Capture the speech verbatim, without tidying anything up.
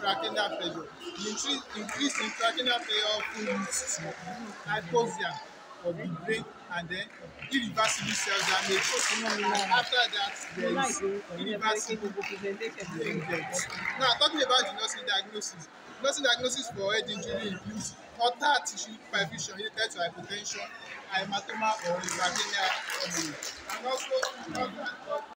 intracranial pressure. The increase increase intracranial pressure often leads to hypoxia of the brain and then irreversible cell damage, and after that there is irreversible brain death. Now talking about the nursing diagnosis, nursing diagnosis for head injury includes total tissue perfusion related to hypotension, hematoma or intracranial hemorrhage, and also